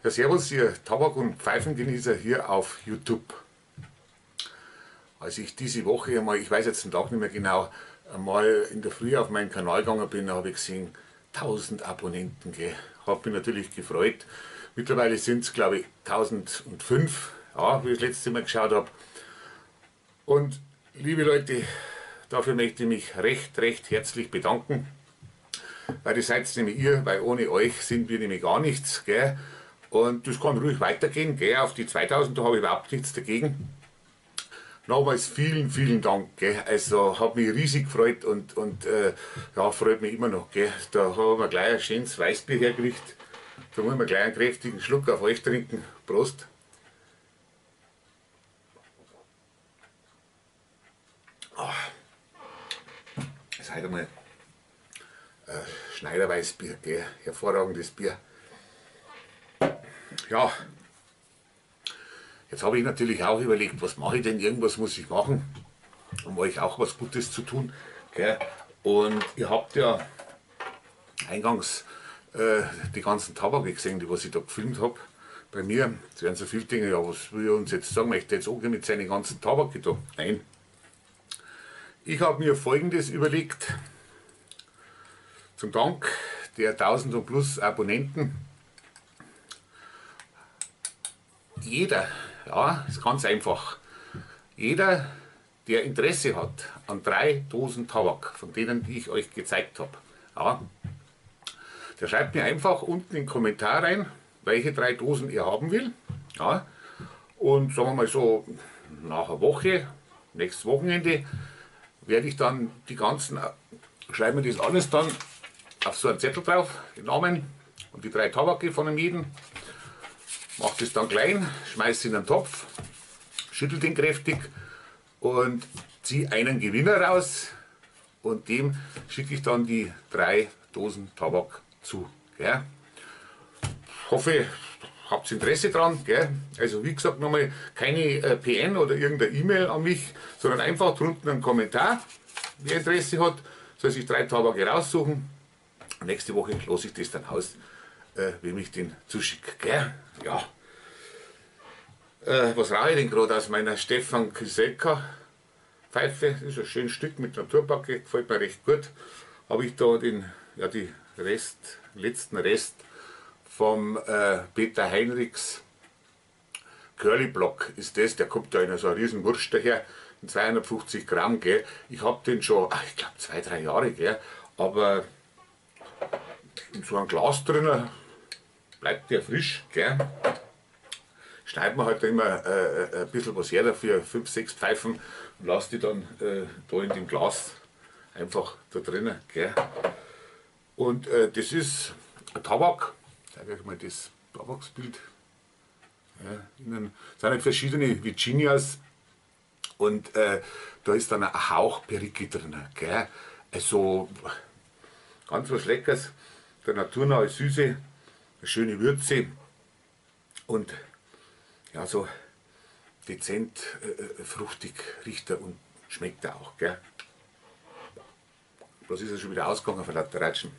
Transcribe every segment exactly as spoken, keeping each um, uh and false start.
Ja, servus, ihr Tabak- und Pfeifengenießer hier auf YouTube. Als ich diese Woche einmal, ich weiß jetzt den Tag nicht mehr genau, einmal in der Früh auf meinen Kanal gegangen bin, habe ich gesehen, tausend Abonnenten. Habe mich natürlich gefreut. Mittlerweile sind es, glaube ich, tausendfünf, ja, wie ich das letzte Mal geschaut habe. Und liebe Leute, dafür möchte ich mich recht, recht herzlich bedanken. Weil das seid nämlich ihr, weil ohne euch sind wir nämlich gar nichts. Gell? Und das kann ruhig weitergehen. Gell? Auf die zweitausend, da habe ich überhaupt nichts dagegen. Nochmals vielen, vielen Dank. Gell? Also hat mich riesig gefreut und, und äh, ja, freut mich immer noch. Gell? Da haben wir gleich ein schönes Weißbier hergekriegt. Da muss man gleich einen kräftigen Schluck auf euch trinken. Prost! Oh. Das ist heute mal äh, Schneiderweißbier, gell? Hervorragendes Bier. Ja, jetzt habe ich natürlich auch überlegt, was mache ich denn, irgendwas muss ich machen, um euch auch was Gutes zu tun. Gell? Und ihr habt ja eingangs äh, die ganzen Tabake gesehen, die was ich da gefilmt habe. Bei mir, es werden so viele Dinge, ja, was will er uns jetzt sagen, möchte jetzt auch mit seinen ganzen Tabake da? Nein. Ich habe mir Folgendes überlegt, zum Dank der tausend und plus Abonnenten. Jeder, ja, ist ganz einfach, jeder, der Interesse hat an drei Dosen Tabak, von denen die ich euch gezeigt habe, ja, der schreibt mir einfach unten in den Kommentar rein, welche drei Dosen er haben will. Ja, und sagen wir mal so, nach einer Woche, nächstes Wochenende, werde ich dann die ganzen, schreiben wir das alles dann auf so einen Zettel drauf, den Namen und die drei Tabake von jedem. Mache das dann klein, schmeiße in einen Topf, schüttel den kräftig und ziehe einen Gewinner raus und dem schicke ich dann die drei Dosen Tabak zu. Gell? Hoffe, habt Interesse dran. Gell? Also wie gesagt, nochmal keine äh, P N oder irgendeine E-Mail an mich, sondern einfach drunten einen Kommentar. Wer Interesse hat, soll sich drei Tabake raussuchen. Nächste Woche lasse ich das dann aus, äh, wem ich den zuschicke. Gell? Ja. Äh, was rauche ich denn gerade aus meiner Stefan Kyselka Pfeife? Das ist ein schönes Stück mit Naturbacke, gefällt mir recht gut. Habe ich da den, ja, die Rest, letzten Rest vom äh, Peter Heinrichs Curly Block ist das, der kommt da in so einer riesen Wurst daher, in zweihundertfünfzig Gramm, gell. Ich habe den schon, ach, ich glaube zwei, drei Jahre, gell, aber in so einem Glas drinnen bleibt der frisch, gell. Schneidet man halt immer äh, ein bisschen was her dafür, fünf, sechs Pfeifen und lasst die dann äh, da in dem Glas einfach da drinnen, gell. Und äh, das ist ein Tabak, ich zeige euch mal das Tabaksbild. Ja, innen sind halt verschiedene Virginias und äh, da ist dann ein Hauch Pericki drin, gell. Also ganz was Leckeres, der naturnahe Süße, eine schöne Würze und ja, so dezent äh, fruchtig riecht er und schmeckt er auch. Gell. Bloß ist er schon wieder ausgegangen von lauter Ratschen.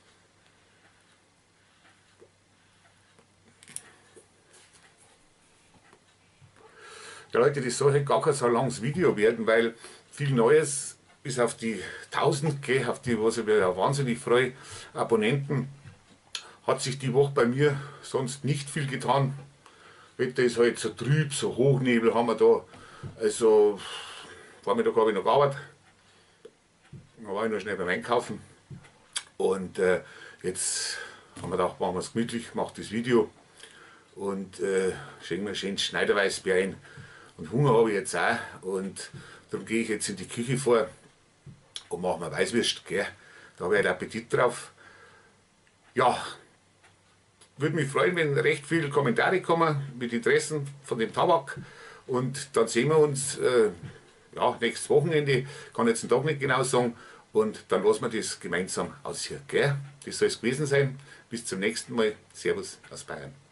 Ja, Leute, das soll halt gar kein so langes Video werden, weil viel Neues bis auf die tausend, gell, auf die, was ich mir ja wahnsinnig freue, Abonnenten, hat sich die Woche bei mir sonst nicht viel getan. Wetter ist halt so trüb, so Hochnebel haben wir da. Also, Vormittag habe ich noch gearbeitet. Dann war ich noch schnell beim Einkaufen. Und äh, jetzt haben wir gedacht, machen wir es gemütlich, mache das Video. Und äh, schenken wir ein schönes Schneiderweißbier ein. Und Hunger habe ich jetzt auch. Und darum gehe ich jetzt in die Küche vor und mache mir Weißwürst. Gell? Da habe ich halt Appetit drauf. Ja. Würde mich freuen, wenn recht viele Kommentare kommen mit Interessen von dem Tabak. Und dann sehen wir uns äh, ja, nächstes Wochenende, kann jetzt den Tag nicht genau sagen. Und dann lassen wir das gemeinsam aus hier. Gell? Das soll es gewesen sein. Bis zum nächsten Mal. Servus aus Bayern.